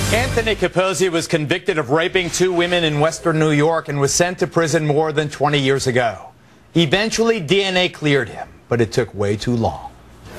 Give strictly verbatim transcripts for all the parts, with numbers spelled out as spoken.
Anthony Capozzi was convicted of raping two women in western New York and was sent to prison more than twenty years ago. Eventually, D N A cleared him, but it took way too long.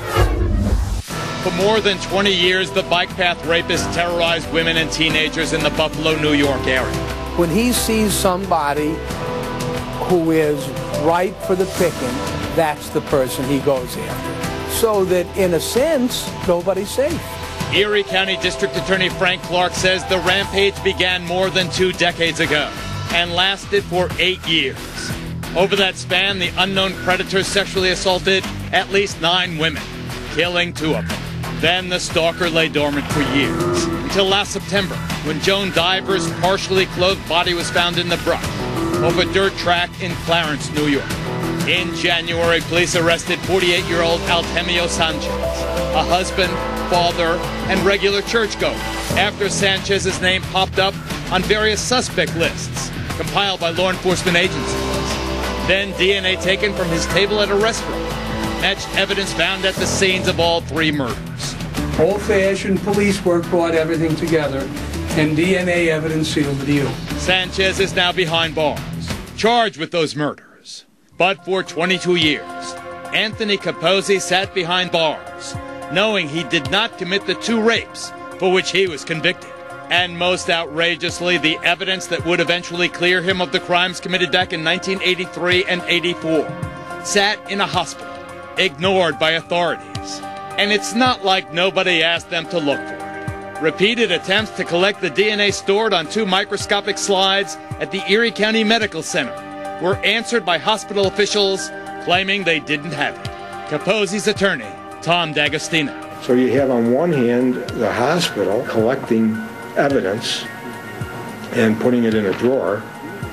For more than twenty years, the bike path rapist terrorized women and teenagers in the Buffalo, New York area. When he sees somebody who is ripe for the picking, that's the person he goes after. So that, in a sense, nobody's safe. Erie County District Attorney Frank Clark says the rampage began more than two decades ago and lasted for eight years. Over that span, the unknown predator sexually assaulted at least nine women, killing two of them. Then the stalker lay dormant for years, until last September, when Joan Diver's partially clothed body was found in the brush of a dirt track in Clarence, New York. In January, police arrested forty-eight-year-old Artemio Sanchez, a husband, father, and regular churchgoer, after Sanchez's name popped up on various suspect lists compiled by law enforcement agencies. Then D N A taken from his table at a restaurant matched evidence found at the scenes of all three murders. Old-fashioned police work brought everything together, and D N A evidence sealed the deal. Sanchez is now behind bars, charged with those murders. But for twenty-two years, Anthony Capozzi sat behind bars, knowing he did not commit the two rapes for which he was convicted. And most outrageously, the evidence that would eventually clear him of the crimes committed back in nineteen eighty-three and eighty-four sat in a hospital, ignored by authorities. And it's not like nobody asked them to look for it. Repeated attempts to collect the D N A stored on two microscopic slides at the Erie County Medical Center were answered by hospital officials claiming they didn't have it. Capozzi's attorney, Tom D'Agostino. So you have on one hand the hospital collecting evidence and putting it in a drawer,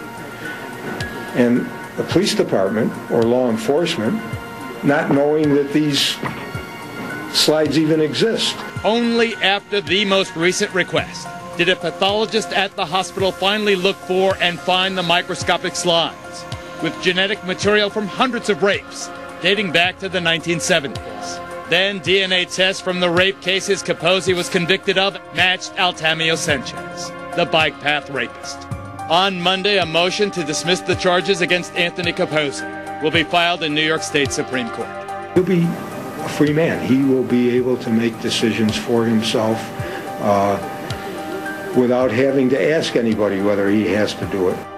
and the police department or law enforcement not knowing that these slides even exist. Only after the most recent request did a pathologist at the hospital finally look for and find the microscopic slides with genetic material from hundreds of rapes dating back to the nineteen seventies. Then D N A tests from the rape cases Capozzi was convicted of matched Artemio Sanchez, the bike path rapist. On Monday, a motion to dismiss the charges against Anthony Capozzi will be filed in New York State Supreme Court. He'll be a free man. He will be able to make decisions for himself uh, without having to ask anybody whether he has to do it.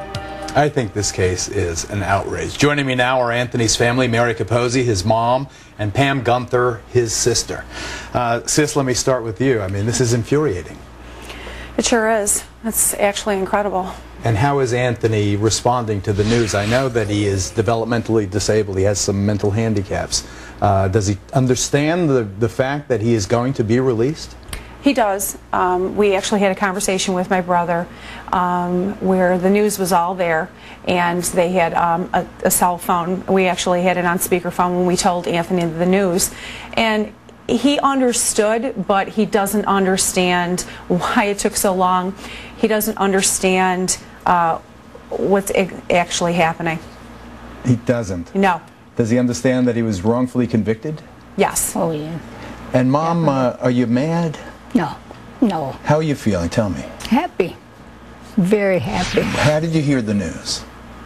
I think this case is an outrage. Joining me now are Anthony's family, Mary Capozzi, his mom, and Pam Guenther, his sister. Uh, sis, let me start with you. I mean, this is infuriating. It sure is. It's actually incredible. And how is Anthony responding to the news? I know that he is developmentally disabled. He has some mental handicaps. Uh, does he understand the, the fact that he is going to be released? He does. Um, we actually had a conversation with my brother um, where the news was all there, and they had um, a, a cell phone. We actually had it on speakerphone when we told Anthony the news. And he understood, but he doesn't understand why it took so long. He doesn't understand uh, what's actually happening. He doesn't? No. Does he understand that he was wrongfully convicted? Yes. Oh, yeah. And Mom, uh, are you mad? No, no. How are you feeling? Tell me. Happy. Very happy. How did you hear the news?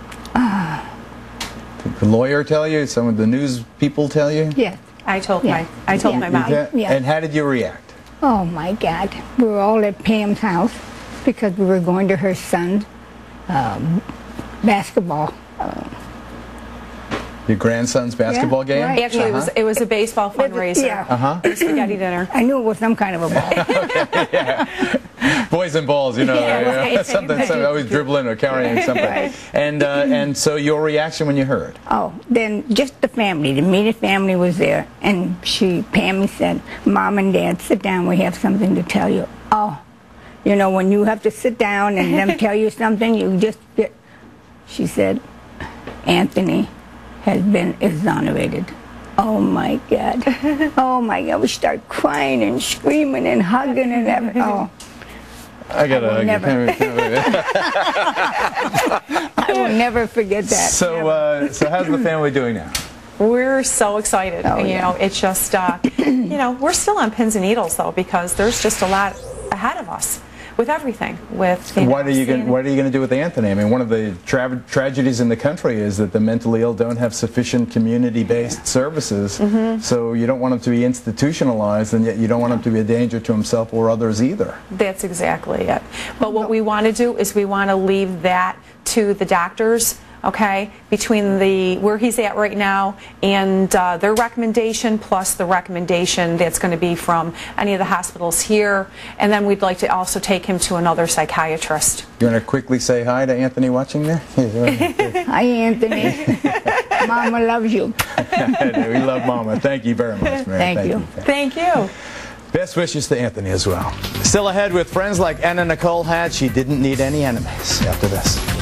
Uh, Did the lawyer tell you? Some of the news people tell you? Yes. I told Yeah. my I told Yeah. my mom. That, Yeah. And how did you react? Oh, my God. We were all at Pam's house because we were going to her son's um, basketball. Uh, Your grandson's basketball Yeah, game? right. Actually, Uh-huh. it was it was a baseball fundraiser. Yeah. Uh-huh. Spaghetti dinner. I knew it was some kind of a ball. Yeah. Boys and balls, you know. Yeah, you know, right. something, something, always dribbling or carrying something. Right. And, uh, and so your reaction when you heard? Oh, then just the family, the immediate family was there, and she, Pammy said, Mom and Dad, sit down, we have something to tell you. Oh, you know, when you have to sit down and them tell you something, you just get, she said, Anthony has been exonerated. Oh my God. Oh my God. We start crying and screaming and hugging and everything. Oh. I gotta I will hug never. I will never forget that. So, uh, so how's the family doing now? We're so excited. Oh, you yeah. know, it's just, uh, you know, we're still on pins and needles though, because there's just a lot ahead of us with everything. With you what know, are you seeing- going What are you going to do with Anthony? I mean, one of the tra tragedies in the country is that the mentally ill don't have sufficient community-based services. Mm-hmm. So you don't want him to be institutionalized, and yet you don't want him to be a danger to himself or others either. That's exactly it. But what we want to do is we want to leave that to the doctors. Okay, between the where he's at right now and uh, their recommendation plus the recommendation that's going to be from any of the hospitals here, and then we'd like to also take him to another psychiatrist. You want to quickly say hi to Anthony watching there? Hi, Anthony. Mama loves you. We love Mama. Thank you very much, Mary. Thank, Thank you. you. Thank you. Best wishes to Anthony as well. Still ahead with friends like Anna Nicole had. She didn't need any enemies after this.